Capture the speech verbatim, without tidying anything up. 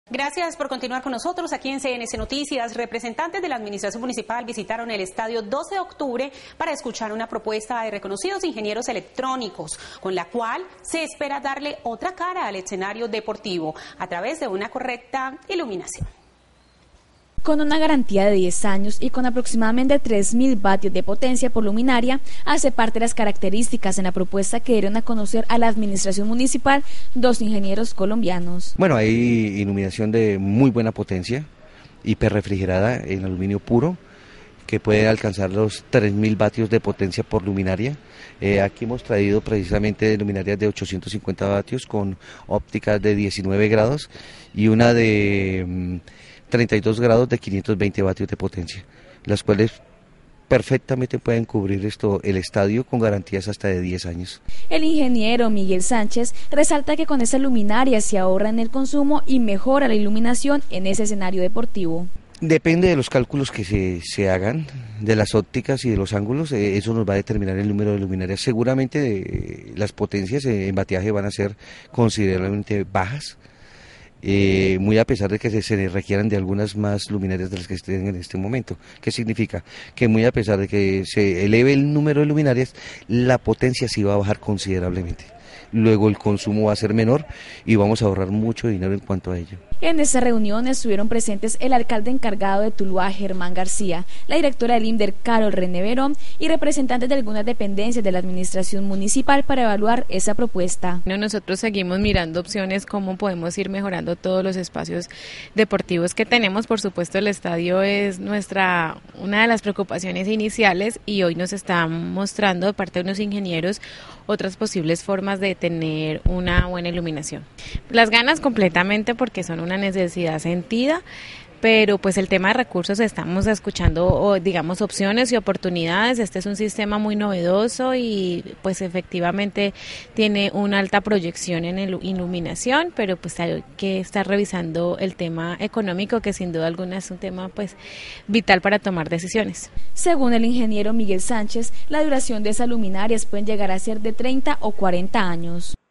Gracias por continuar con nosotros aquí en C N C Noticias. Representantes de la Administración Municipal visitaron el estadio doce de octubre para escuchar una propuesta de reconocidos ingenieros electrónicos, con la cual se espera darle otra cara al escenario deportivo a través de una correcta iluminación. Con una garantía de diez años y con aproximadamente tres mil vatios de potencia por luminaria, hace parte de las características en la propuesta que dieron a conocer a la Administración Municipal dos ingenieros colombianos. Bueno, hay iluminación de muy buena potencia, hiperrefrigerada en aluminio puro, que puede alcanzar los tres mil vatios de potencia por luminaria. Eh, aquí hemos traído precisamente luminarias de ochocientos cincuenta vatios con ópticas de diecinueve grados y una de mmm, treinta y dos grados de quinientos veinte vatios de potencia, las cuales perfectamente pueden cubrir esto el estadio con garantías hasta de diez años. El ingeniero Miguel Sánchez resalta que con esa luminaria se ahorra en el consumo y mejora la iluminación en ese escenario deportivo. Depende de los cálculos que se, se hagan, de las ópticas y de los ángulos, eh, eso nos va a determinar el número de luminarias. Seguramente eh, las potencias en bateaje van a ser considerablemente bajas, Eh, muy a pesar de que se, se requieran de algunas más luminarias de las que estén en este momento. ¿Qué significa? Que muy a pesar de que se eleve el número de luminarias, la potencia sí va a bajar considerablemente. Luego el consumo va a ser menor y vamos a ahorrar mucho dinero en cuanto a ello. En esta reunión estuvieron presentes el alcalde encargado de Tuluá, Germán García, la directora del INDER, Carol René Verón, y representantes de algunas dependencias de la administración municipal para evaluar esa propuesta. Nosotros seguimos mirando opciones, cómo podemos ir mejorando todos los espacios deportivos que tenemos. Por supuesto, el estadio es nuestra una de las preocupaciones iniciales y hoy nos están mostrando de parte de unos ingenieros otras posibles formas de tener una buena iluminación. Las ganas completamente porque son una necesidad sentida, pero pues el tema de recursos estamos escuchando, digamos, opciones y oportunidades. Este es un sistema muy novedoso y pues efectivamente tiene una alta proyección en el iluminación, pero pues hay que estar revisando el tema económico, que sin duda alguna es un tema pues vital para tomar decisiones. Según el ingeniero Miguel Sánchez, la duración de esas luminarias pueden llegar a ser de treinta o cuarenta años.